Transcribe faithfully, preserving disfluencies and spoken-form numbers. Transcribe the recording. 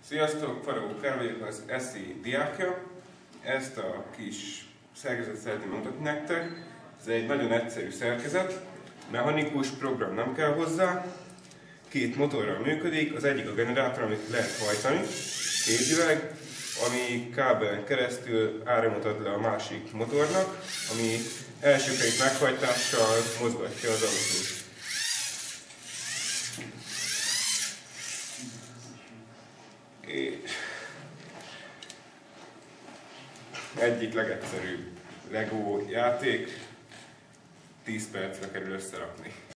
Sziasztok, Faragó Kár vagyok, az eszi diákja. Ezt a kis szerkezetet szeretném mutatni nektek. Ez egy nagyon egyszerű szerkezet, mechanikus program nem kell hozzá. Két motorral működik, az egyik a generátor, amit lehet hajtani kézileg, ami kábelen keresztül áramot ad le a másik motornak, ami elsőként meghajtással mozgatja az autót. Egyik legegyszerűbb Lego játék, tíz percre kerül összerakni.